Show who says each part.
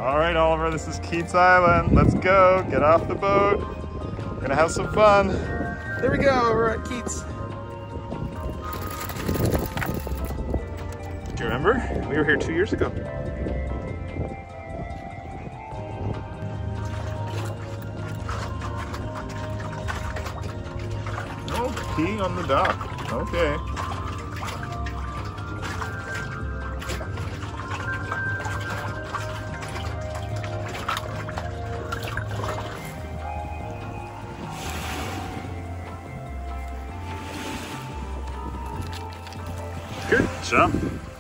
Speaker 1: All right, Oliver, this is Keats Island. Let's go, get off the boat. We're gonna have some fun. There we go, we're at Keats. Do you remember? We were here 2 years ago. No peeing on the dock. Okay. Good jump.